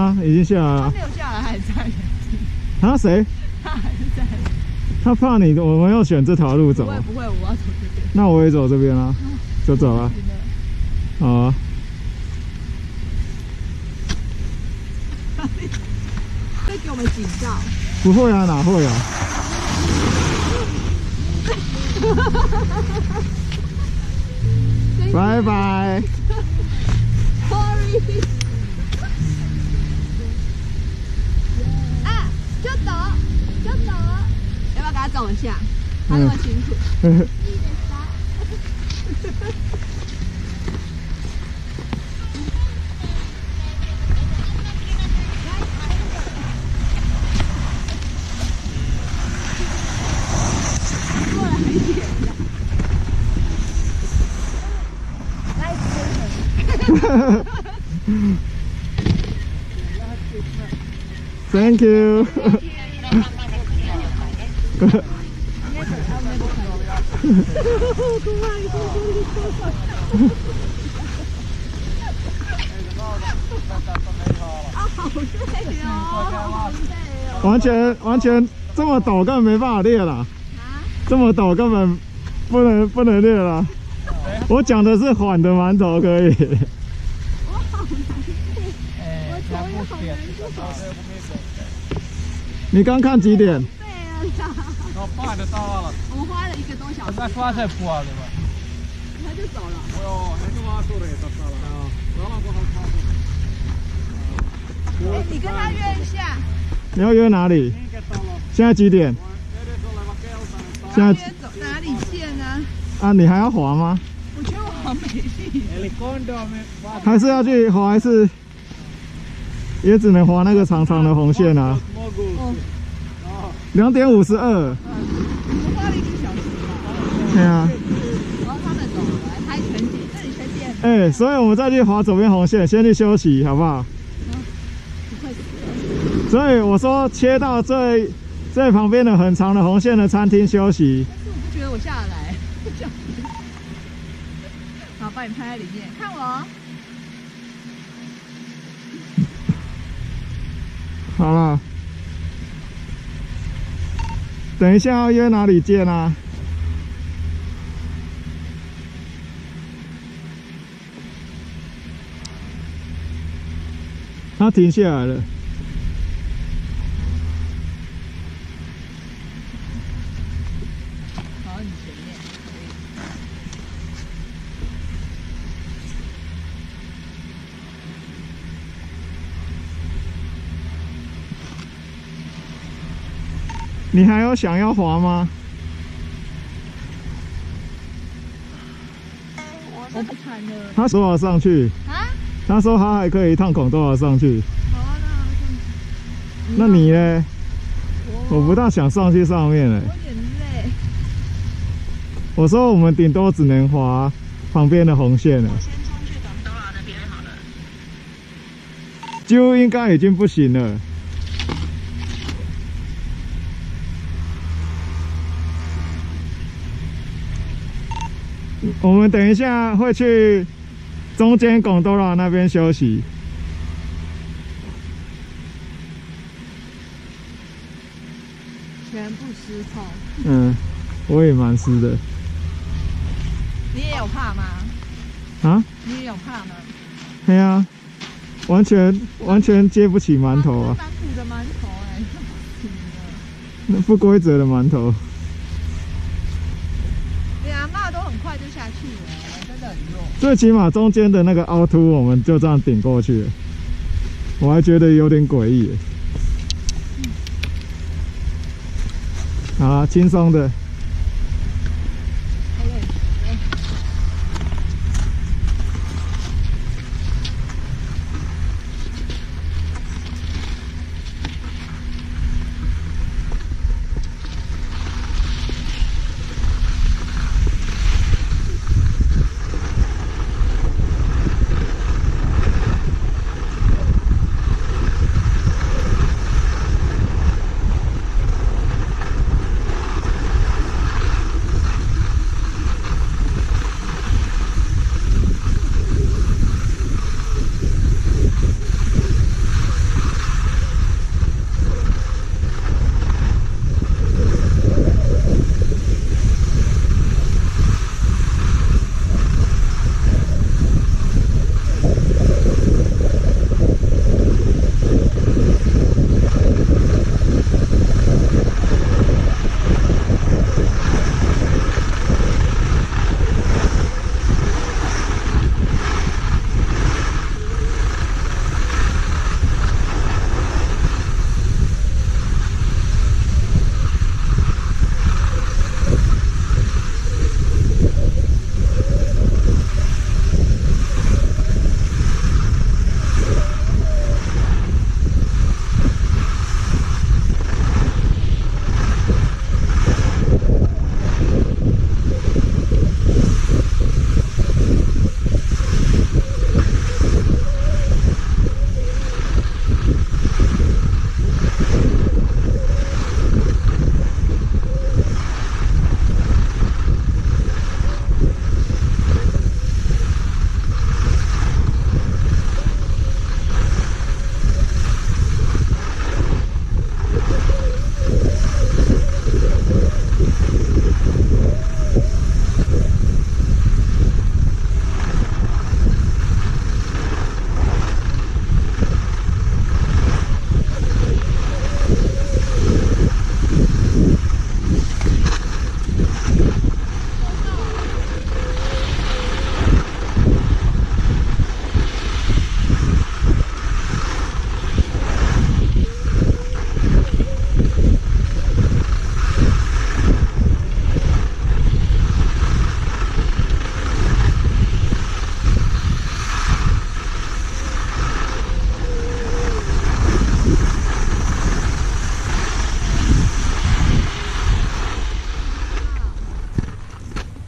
啊，已经下来了。 他没有下来，还在。 啊？谁？ 他还是在。 他怕你，我们要选这条路走。 不会不会，我要走这边。 那我也走这边啊，就走了。好啊。 会给我们警告？ 不会啊，哪会啊？拜拜。 Sorry。啊，就走，就走。要不要给他走一下？他那么辛苦。 Thank you. 完全这么陡根本没办法练了。这么陡根本不能练了。我讲的是缓的馒头可以。你刚看几点？ 我8点到了。 我们花了1个多小时。 那刷才puoli vai？ 他就走了。 joo, ne se vaan suri tossa alla. Ralan kohdalla saa. 哎，你跟他约一下。 你要约哪里？现在几点？现在走哪里线啊？ 啊，你还要滑吗？ 我觉得我好美丽。 还是要去滑？还是也只能滑那个长长的红线啊？2点52。 我花了1个小时吧。 对啊。 然后他们走了，来拍全景，这里全景。 哎，所以我们再去滑左边红线，先去休息，好不好？ 不会死。 所以我说切到最旁边的很长的红线的餐厅休息。 但是我不觉得我下得来。好，把你拍在里面，看我。 好了，等一下要约哪里见啊？他停下来了。 好，你前面。 你还有想要滑吗？ 我不看了。 他说要上去。啊？他说他还可以一趟孔多少上去。 好啊， 那你呢？我不大想上去上面了。 我有点累。 我说我们顶多只能滑旁边的红线了。 我先冲去广东那边好了。 就应该已经不行了。我们等一下会去中间贡多拉那边休息。 全部湿透。 嗯，我也蛮湿的。 你也有怕吗？ 啊？ 你也有怕吗？ 对啊，完全接不起馒头啊！ 反骨的馒头哎， 那不规则的馒头。 对啊，骂都很快就下去了，真的很弱。 最起码中间的那个凹凸，我们就这样顶过去了。我还觉得有点诡异。好啦，轻松的。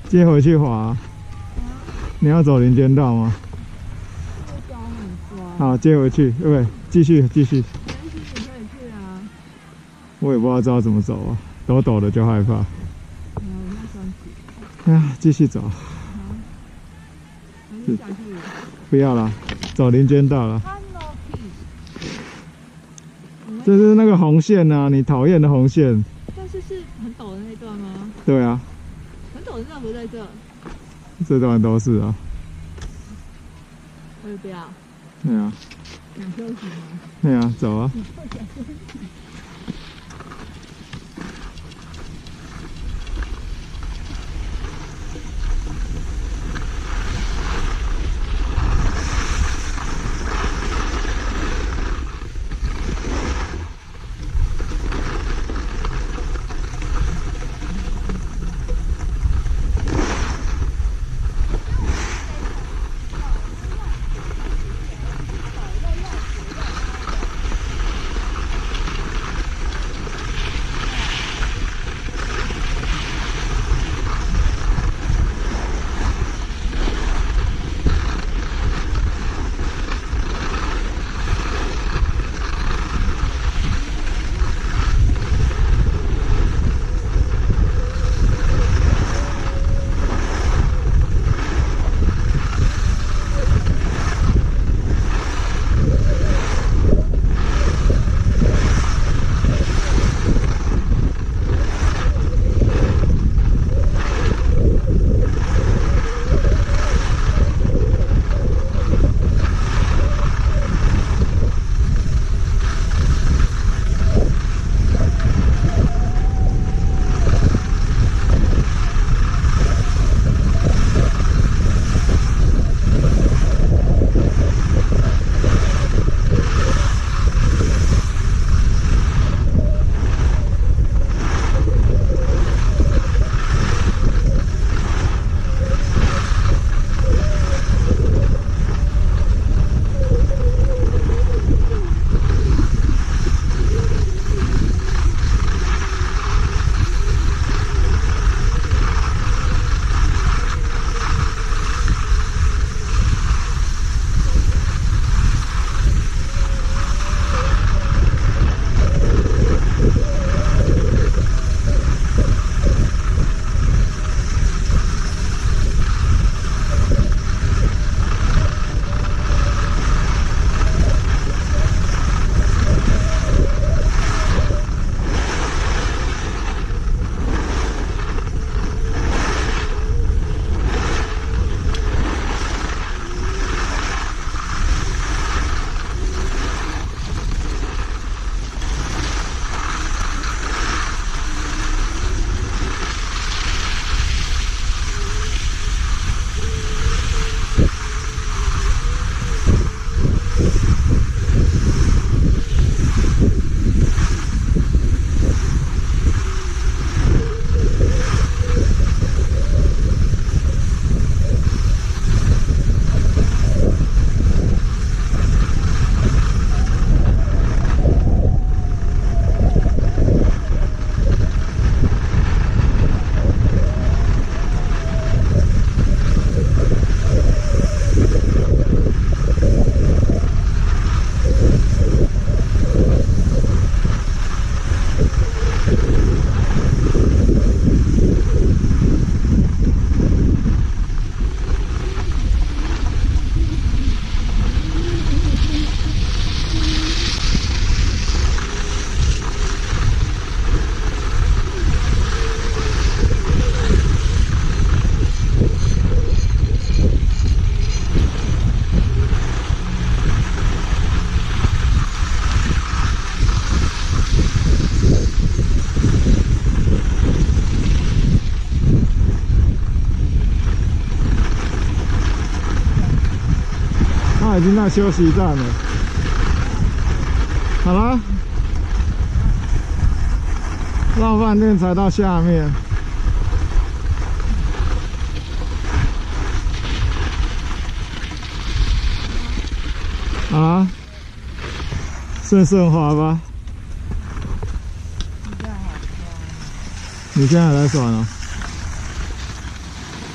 接回去滑。你要走林间道吗？好，接回去，对不对？继续。 也可以去啊。 我也不知道怎么走啊，抖抖的就害怕。 我现在双腿。 哎呀，继续走。 还是下去。 不要了，走林间道了。这是那个红线啊，你讨厌的红线。 但是是很陡的那一段吗？ 对啊， 很陡的那段不在这。 这段都是啊。 我也不要。 对啊。 想休息吗？ 对啊，走啊。已经到休息站了。好了，绕饭店才到下面。啊，顺顺滑吧。你现在还在耍呢？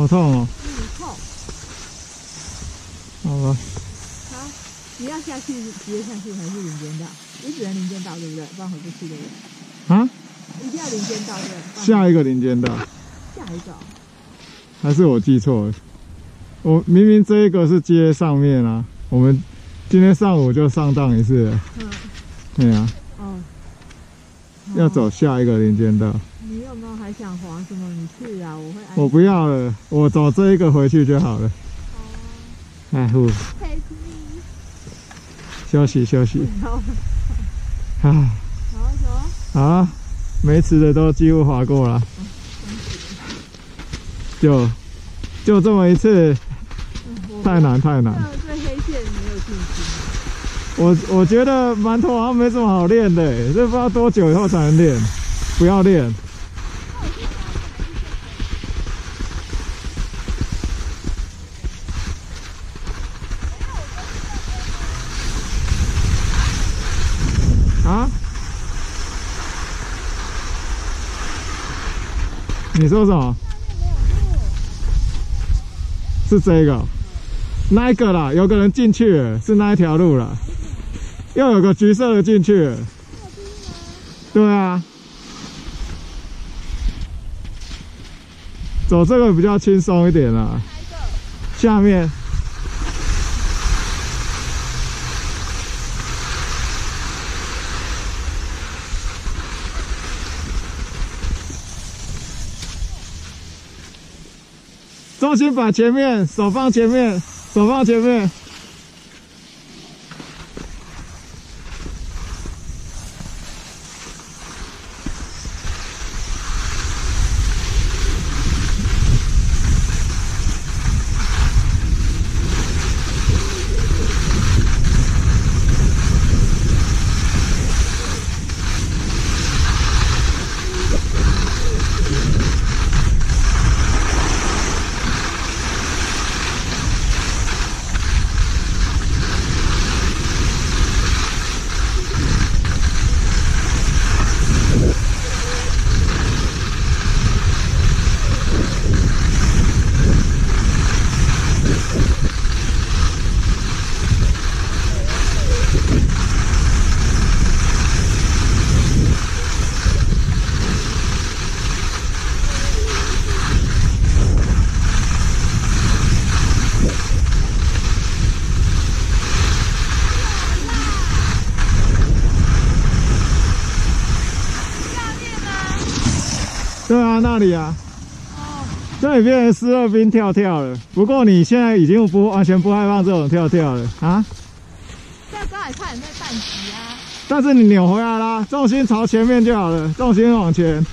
好痛哦。 痛。 好吧。 好，你要下去直接下去还是林间道？你只能林间道对不对？不然回不去对不对？ 啊？ 一定要林间道对不对？ 下一个林间道。 下一个。 还是我记错了？我明明这一个是接上面啊，我们今天上午就上当一次了。对啊。 哦。 要走下一个林间道。 你有没有还想滑什么？你去啊，我会安。 我不要了，我走这一个回去就好了。哎呼。休息休息。啊。好，啊，没吃的都几乎滑过了。就这么一次，太难太难。 对黑线没有信心。我觉得馒头好像没什么好练的，这不知道多久以后才能练。不要练。啊？你说什么？是这个，那一个啦，有个人进去了，是那一条路啦，又有个橘色的进去了。对啊，走这个比较轻松一点啦。下面。重心把前面，手放前面，手放前面。对啊，那里啊，这里变成12兵跳跳了。不过你现在已经完全不害怕这种跳跳了啊？ 在刚才看你在半级啊。 但是你扭回来啦，重心朝前面就好了，重心往前。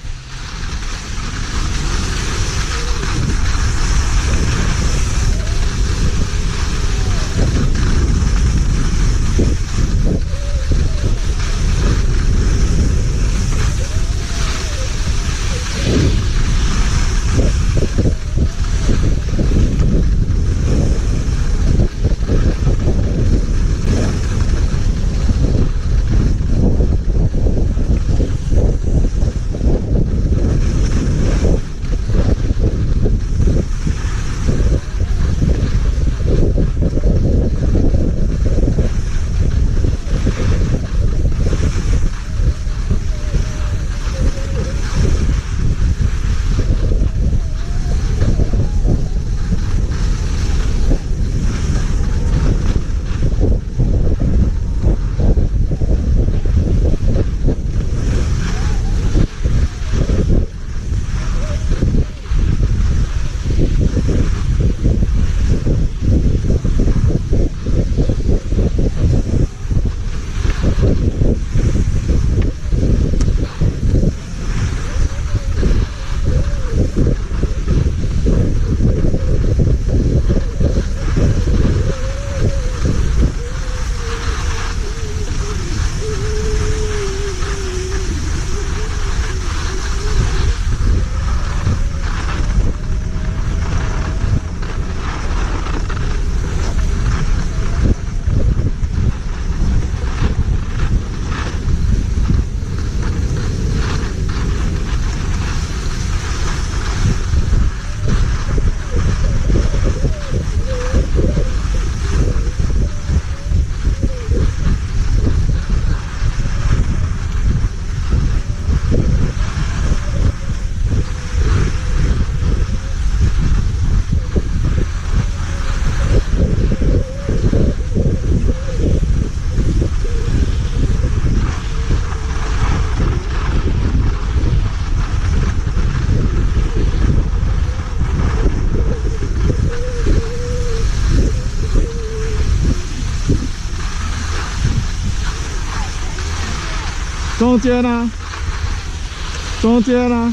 中间呢？中间呢？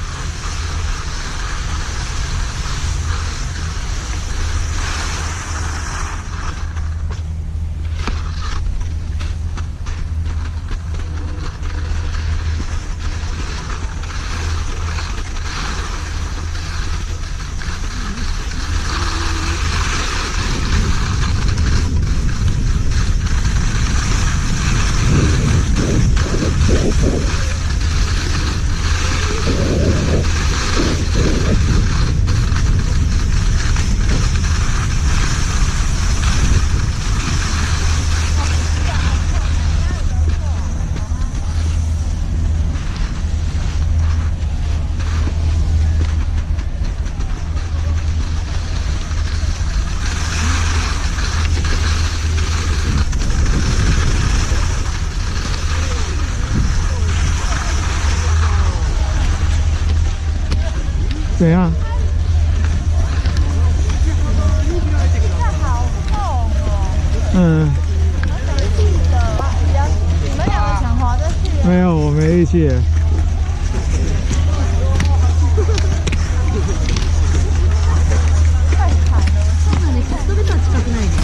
怎样？ 好痛哦！ 嗯， 你们两个想滑着去？ 没有，我没力气。 太惨了！そうなんです。それとは近くないです。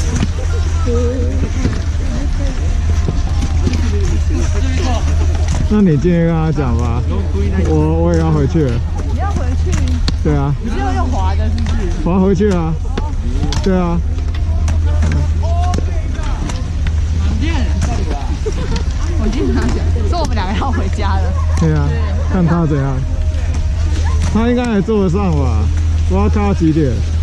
那你进去跟他讲吧，我也要回去了。 你要回去？ 对啊， 你是要用滑的，是不是？ 我要回去啊。对啊。 我经常讲，说我们两个要回家了。 对啊，看他怎样。他应该也做得上吧？我要看到几点。